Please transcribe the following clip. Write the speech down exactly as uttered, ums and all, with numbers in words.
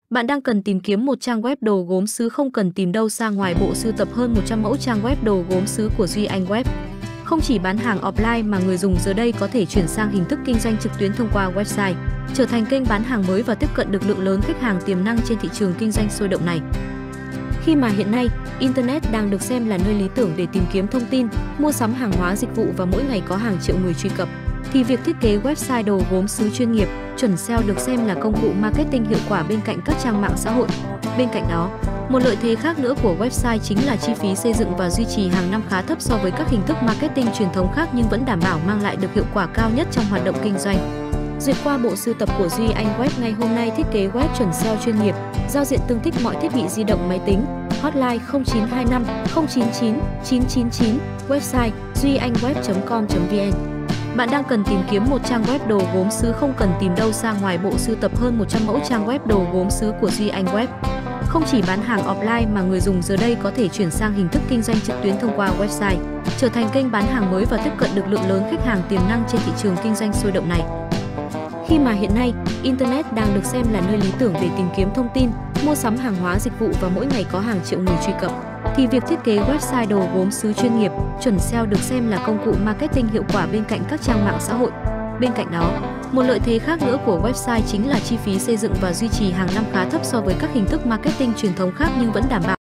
Bạn đang cần tìm kiếm một trang web đồ gốm sứ không cần tìm đâu xa ngoài bộ sưu tập hơn một trăm mẫu trang web đồ gốm sứ của Duy Anh Web. Không chỉ bán hàng offline mà người dùng giờ đây có thể chuyển sang hình thức kinh doanh trực tuyến thông qua website, trở thành kênh bán hàng mới và tiếp cận được lượng lớn khách hàng tiềm năng trên thị trường kinh doanh sôi động này. Khi mà hiện nay, Internet đang được xem là nơi lý tưởng để tìm kiếm thông tin, mua sắm hàng hóa dịch vụ và mỗi ngày có hàng triệu người truy cập, thì việc thiết kế website đồ gốm sứ chuyên nghiệp, chuẩn ét e o được xem là công cụ marketing hiệu quả bên cạnh các trang mạng xã hội. Bên cạnh đó, một lợi thế khác nữa của website chính là chi phí xây dựng và duy trì hàng năm khá thấp so với các hình thức marketing truyền thống khác nhưng vẫn đảm bảo mang lại được hiệu quả cao nhất trong hoạt động kinh doanh. Duyệt qua bộ sưu tập của Duy Anh Web ngày hôm nay thiết kế web chuẩn ét e o chuyên nghiệp, giao diện tương thích mọi thiết bị di động máy tính, hotline không chín hai năm không chín chín chín chín chín, website duy anh web chấm com chấm vn. Bạn đang cần tìm kiếm một trang web đồ gốm sứ không cần tìm đâu xa ngoài bộ sưu tập hơn một trăm mẫu trang web đồ gốm sứ của Duy Anh Web. Không chỉ bán hàng offline mà người dùng giờ đây có thể chuyển sang hình thức kinh doanh trực tuyến thông qua website, trở thành kênh bán hàng mới và tiếp cận được lượng lớn khách hàng tiềm năng trên thị trường kinh doanh sôi động này. Khi mà hiện nay, Internet đang được xem là nơi lý tưởng để tìm kiếm thông tin, mua sắm hàng hóa dịch vụ và mỗi ngày có hàng triệu người truy cập, thì việc thiết kế website đồ gốm sứ chuyên nghiệp, chuẩn ét e o được xem là công cụ marketing hiệu quả bên cạnh các trang mạng xã hội. Bên cạnh đó, một lợi thế khác nữa của website chính là chi phí xây dựng và duy trì hàng năm khá thấp so với các hình thức marketing truyền thống khác nhưng vẫn đảm bảo